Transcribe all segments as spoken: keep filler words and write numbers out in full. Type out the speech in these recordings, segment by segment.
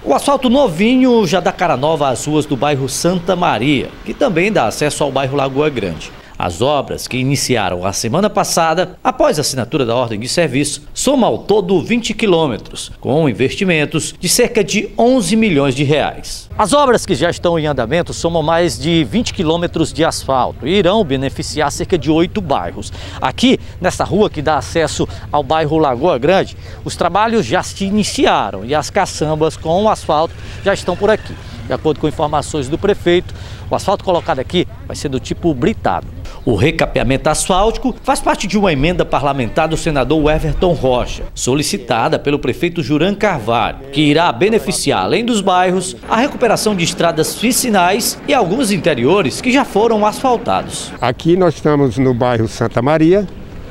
O asfalto novinho já dá cara nova às ruas do bairro Santa Maria, que também dá acesso ao bairro Lagoa Grande. As obras, que iniciaram a semana passada, após a assinatura da ordem de serviço, somam ao todo vinte quilômetros, com investimentos de cerca de onze milhões de reais. As obras que já estão em andamento somam mais de vinte quilômetros de asfalto e irão beneficiar cerca de oito bairros. Aqui, nessa rua que dá acesso ao bairro Lagoa Grande, os trabalhos já se iniciaram e as caçambas com o asfalto já estão por aqui. De acordo com informações do prefeito, o asfalto colocado aqui vai ser do tipo britado. O recapeamento asfáltico faz parte de uma emenda parlamentar do senador Everton Rocha, solicitada pelo prefeito Juran Carvalho, que irá beneficiar, além dos bairros, a recuperação de estradas vicinais e alguns interiores que já foram asfaltados. Aqui nós estamos no bairro Santa Maria,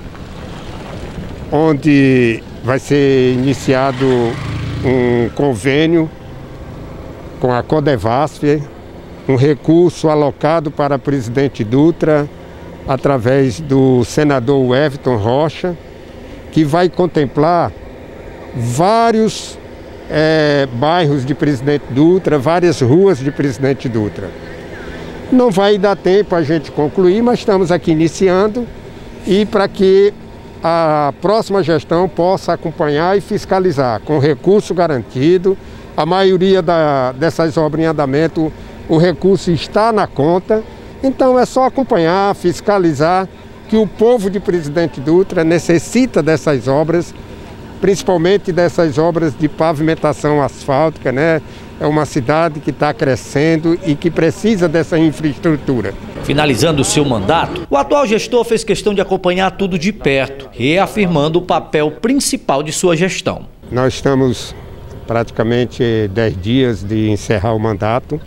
onde vai ser iniciado um convênio com a Codevasf, um recurso alocado para a presidente Dutra, através do senador Everton Rocha, que vai contemplar vários é, bairros de Presidente Dutra, várias ruas de Presidente Dutra. Não vai dar tempo a gente concluir, mas estamos aqui iniciando e para que a próxima gestão possa acompanhar e fiscalizar com recurso garantido. A maioria da, dessas obras em andamento, o recurso está na conta, então é só acompanhar, fiscalizar, que o povo de Presidente Dutra necessita dessas obras, principalmente dessas obras de pavimentação asfáltica, né? É uma cidade que está crescendo e que precisa dessa infraestrutura. Finalizando o seu mandato, o atual gestor fez questão de acompanhar tudo de perto, reafirmando o papel principal de sua gestão. Nós estamos praticamente dez dias de encerrar o mandato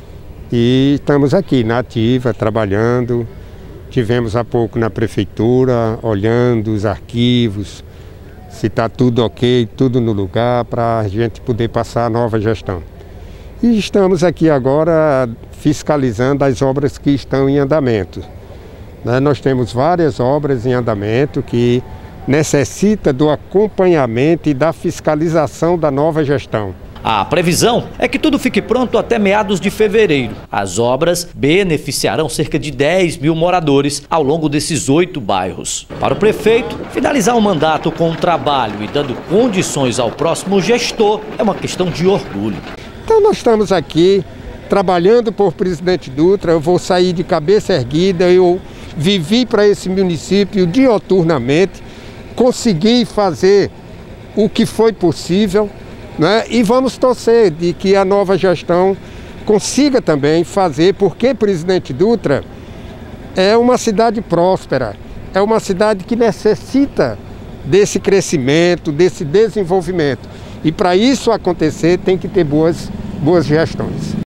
e estamos aqui na ativa, trabalhando. Tivemos há pouco na prefeitura, olhando os arquivos, se está tudo ok, tudo no lugar, para a gente poder passar a nova gestão. E estamos aqui agora fiscalizando as obras que estão em andamento. Nós temos várias obras em andamento que necessita do acompanhamento e da fiscalização da nova gestão. A previsão é que tudo fique pronto até meados de fevereiro. As obras beneficiarão cerca de dez mil moradores ao longo desses oito bairros. Para o prefeito, finalizar o mandato com trabalho e dando condições ao próximo gestor é uma questão de orgulho. Então nós estamos aqui trabalhando por Presidente Dutra, eu vou sair de cabeça erguida, eu vivi para esse município dioturnamente, consegui fazer o que foi possível, né? E vamos torcer de que a nova gestão consiga também fazer, porque Presidente Dutra é uma cidade próspera, é uma cidade que necessita desse crescimento, desse desenvolvimento. E para isso acontecer tem que ter boas, boas gestões.